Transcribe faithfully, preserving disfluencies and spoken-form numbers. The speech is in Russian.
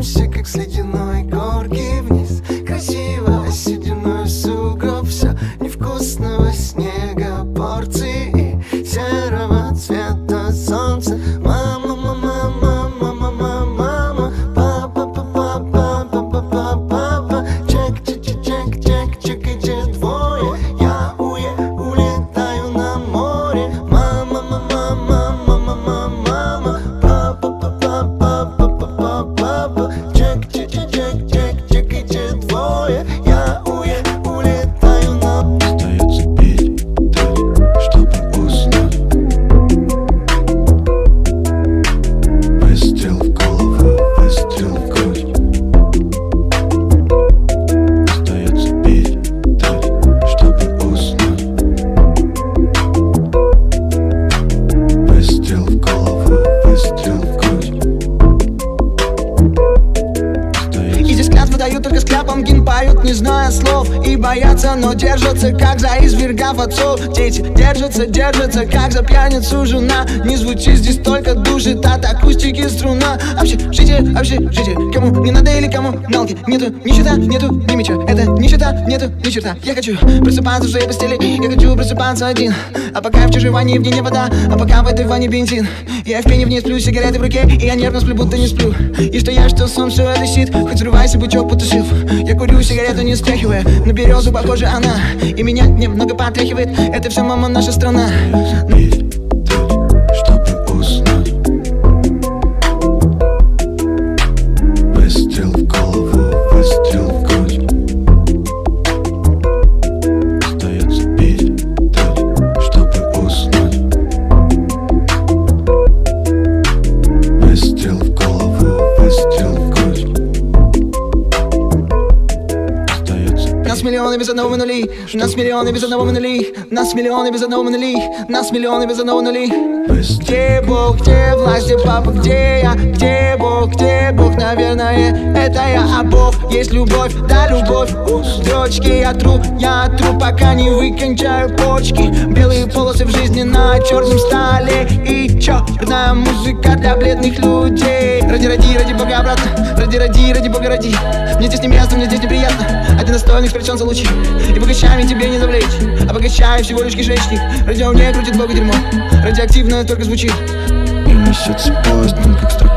Спустимся, как с ледяной горки вниз. Красиво, сединой в сугроб. Все невкусного снега, порции и серого цвета солнца. Мама, мама, мама, мама, мама, папа, папа, папа, папа, папа. Чек, чек, чек, чек, чек, идет двое. Я уе, улетаю на море. Мама, мама, мама, мама, мама, папа, папа, папа, папа, папа. Чек, чек, чек, чек, чек, идет двое. Я уе, улетаю на. Остается петь, дать, чтобы уснуть. Выстрел в голову, выстрел в грудь. Остается петь, дать, чтобы уснуть. Выстрел в голову, выстрел в грудь. И здесь клятвы дают только с кляпом, гимн поют, не зная слов. И боятся, но держатся, как за извергав отцов. Дети держатся, держатся, как за пьяницу жена. Не звучит здесь только душит от акустики струна. Общежитие, общежитие, кому не надо или кому налги. Нету ни черта, нету ни меча. Это ни черта, нету ни черта. Я хочу просыпаться в своей постели, я хочу просыпаться один. А пока в чужой ванне в ней не вода, а пока в этой ванне бензин. Я в пене в ней сплю, сигареты в руке, и я нервно сплю, будто не сплю. И что я, что сон, все это щит. Хоть срывайся, бычок потушив. Я курю сигарету, не стряхивая. На березу похожа она, и меня немного потряхивает. Это все, мама, наша страна. Петь, дать, чтобы уснуть. Выстрел в голову, выстрел в грудь. Остается петь, дать, чтобы уснуть. Выстрел в голову, выстрел в грудь. Остается петь. Нас миллионы без одного нули. Нас миллионы без одного нули. Нас миллионы без одного нули. Нас миллионы без одного нули. Где Бог, где власть, где папа, где я? Где Бог, где Бог? Наверное, это я. А Бог есть любовь, да, любовь. У строчки я тру, я тру, пока не выкончаю почки. Белые полосы в жизни на черном столе. И черная музыка для бледных людей. Ради, ради, ради Бога обратно. Ради, ради, ради Бога ради. Мне здесь не место, мне здесь неприятно. Один настольник сплечен за лучи. И богачами тебе не завлечь. А богачай всего лишь кишечник. Радио мне крутит Бога дерьмо. Радиоактивное только звучит. И несется поезд, как страх.